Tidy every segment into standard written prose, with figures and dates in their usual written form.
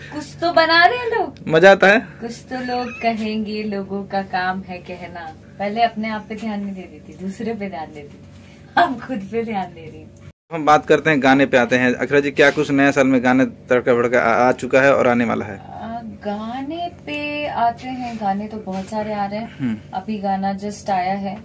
कुछ तो बना रहे हैं लोग, मजा आता है। कुछ तो लोग कहेंगे, लोगों का काम है कहना। पहले अपने आप पे ध्यान नहीं देती थी, दूसरे पे ध्यान देती थी, अब खुद पे ध्यान दे रही हूँ। हम बात करते हैं गाने पे आते हैं। अखरा जी, क्या कुछ नया साल में गाने तड़का भड़का आ चुका है और आने वाला है? गाने पे आते हैं, गाने तो बहुत सारे आ रहे हैं। अभी गाना जस्ट आया है,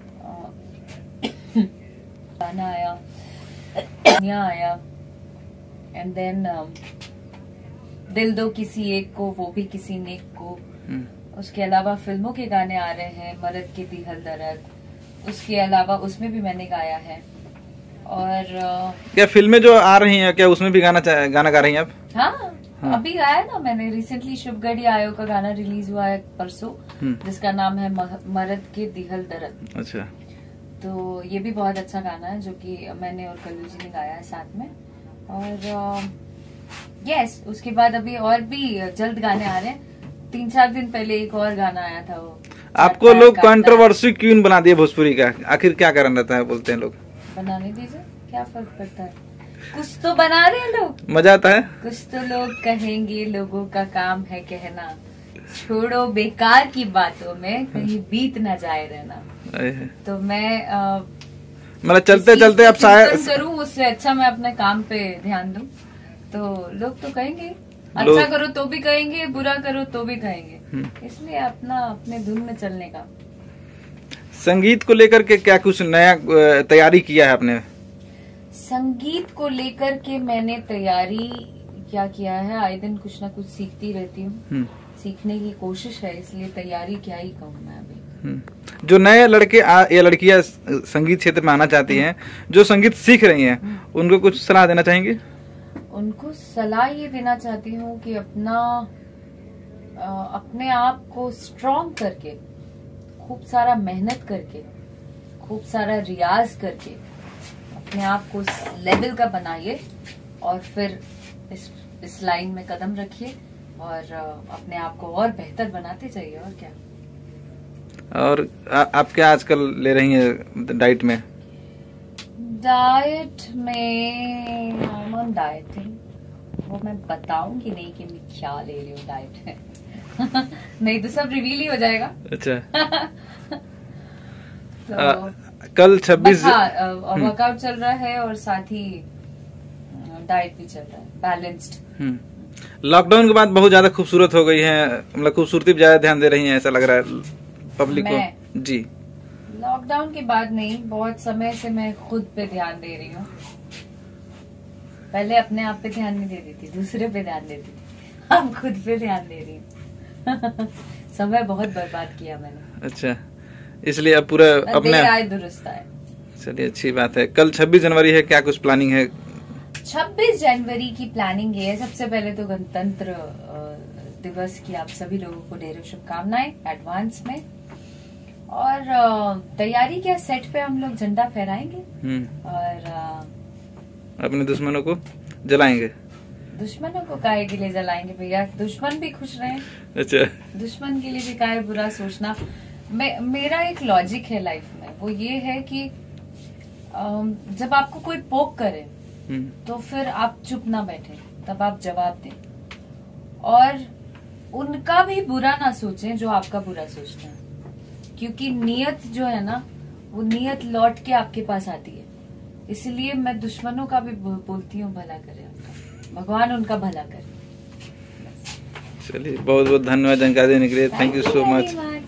गाना आया, आया, एंड देन दिल दो किसी एक को, वो भी किसी नेक को। उसके अलावा फिल्मों के गाने आ रहे हैं, मर्द के दिहल दर्द, उसके अलावा उसमें भी मैंने गाया है। और क्या फिल्में जो आ रही हैं, क्या उसमें भी गाना गा रही हैं आप? हाँ, अभी गाया ना मैंने रिसेंटली, शुभगढ़ी आयो का गाना रिलीज हुआ है परसों, जिसका नाम है मर्द के दिहल दर्द। अच्छा। तो ये भी बहुत अच्छा गाना है, जो कि मैंने और कल्लू जी ने गाया है साथ में। और यस, उसके बाद अभी और भी जल्द गाने आ रहे हैं। 3-4 दिन पहले एक और गाना आया था, वो आपको लोग कंट्रोवर्सी क्वीन बना दिए भोजपुरी का, आखिर क्या कारण रहता है? बोलते हैं लोग। बनाने दीजिए, क्या फर्क पड़ता है, कुछ तो बना रहे हैं लोग, मजा आता है। कुछ तो लोग कहेंगे, लोगों का काम है कहना। छोड़ो बेकार की बातों में, कहीं बीत ना जाए रहना। तो मैं मतलब चलते चलते अब शायद करूँ, उससे अच्छा मैं अपने काम पे ध्यान दूं। तो लोग तो कहेंगे, अच्छा करो तो भी कहेंगे, बुरा करो तो भी कहेंगे, इसलिए अपने धुन में चलने का। संगीत को लेकर के क्या कुछ नया तैयारी किया है आपने? संगीत को लेकर के मैंने तैयारी क्या किया है, आए दिन कुछ ना कुछ सीखती रहती हूँ, सीखने की कोशिश है, इसलिए तैयारी क्या ही कहूँ मैं अभी। जो नए लड़के या लड़कियां संगीत क्षेत्र में आना चाहती हैं, जो संगीत सीख रही हैं, उनको कुछ सलाह देना चाहेंगे? उनको सलाह ये देना चाहती हूँ कि अपने आप को स्ट्रॉन्ग करके, खूब सारा मेहनत करके, खूब सारा रियाज करके अपने आप को लेवल का बनाइए, और फिर इस लाइन में कदम रखिए और अपने आप को और बेहतर बनाते जाइए। और क्या। और आप क्या आजकल ले रही हैं डाइट में? डाइट में डाइटिंग, वो मैं बताऊंगी नहीं कि मैं क्या ले रही हूँ डाइट में। नहीं तो सब रिवील ही हो जाएगा। अच्छा। तो कल 26 वर्कआउट चल रहा है और साथ ही डाइट भी चल रहा है, बैलेंस्ड। लॉकडाउन के बाद बहुत ज्यादा खूबसूरत हो गई है, मतलब खूबसूरती पे ज्यादा ध्यान दे रही हैं, ऐसा लग रहा है पब्लिक को जी। लॉकडाउन के बाद नहीं, बहुत समय से मैं खुद पे ध्यान दे रही हूँ। पहले अपने आप पे ध्यान नहीं देती थी, दूसरे पे ध्यान देती थी, अब खुद पे ध्यान दे रही हूँ। समय बहुत बर्बाद किया मैंने। अच्छा, इसलिए अब पूरा अपने आए दुरुस्त आए। चलिए, अच्छी बात है। कल 26 जनवरी है, क्या कुछ प्लानिंग है? 26 जनवरी की प्लानिंग ये है, सबसे पहले तो गणतंत्र दिवस की आप सभी लोगों को ढेरों शुभकामनाएं एडवांस में। और तैयारी क्या, सेट पे हम लोग झंडा फहराएंगे और अपने दुश्मनों को जलाएंगे। दुश्मनों को काहे के लिए जलाएंगे भैया, दुश्मन भी खुश रहे। अच्छा, दुश्मन के लिए भी काहे बुरा सोचना। मेरा एक लॉजिक है लाइफ में, वो ये है कि जब आपको कोई पोक करे तो फिर आप चुप ना बैठे, तब आप जवाब दें, और उनका भी बुरा ना सोचें जो आपका बुरा सोचते हैं, क्योंकि नियत जो है ना, वो नियत लौट के आपके पास आती है। इसलिए मैं दुश्मनों का भी बोलती हूँ भला करे उनका, भगवान उनका भला करे। चलिए, बहुत बहुत धन्यवाद जानकारी देने के लिए। Thank you so much.